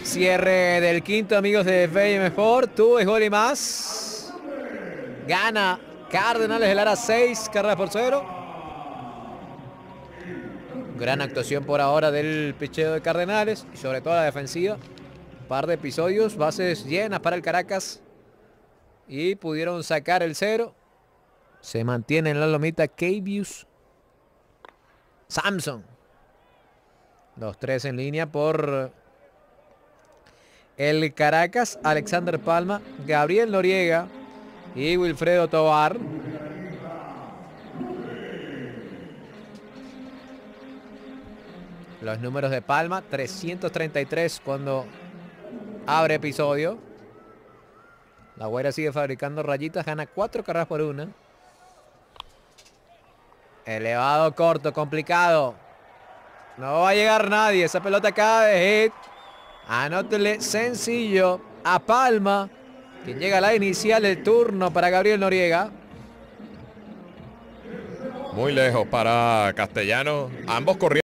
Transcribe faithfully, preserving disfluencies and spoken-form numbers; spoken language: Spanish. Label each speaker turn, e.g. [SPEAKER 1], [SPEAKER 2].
[SPEAKER 1] Cierre del quinto, amigos de F M Sport. Tú es gol y más. Gana Cardenales del Lara, seis carreras por cero. Gran actuación por ahora del picheo de Cardenales y sobre todo la defensiva. Un par de episodios, bases llenas para el Caracas y pudieron sacar el cero. Se mantiene en la lomita Kevius Samson. Los tres en línea por el Caracas. Alexander Palma, Gabriel Noriega y Wilfredo Tovar. Los números de Palma, trescientos treinta y tres cuando abre episodio. La Guaira sigue fabricando rayitas, gana cuatro carreras por una. Elevado, corto, complicado. No va a llegar nadie. Esa pelota acaba de hit. Anótele sencillo a Palma, quien llega a la inicial del turno para Gabriel Noriega.
[SPEAKER 2] Muy lejos para Castellano. Ambos corriendo.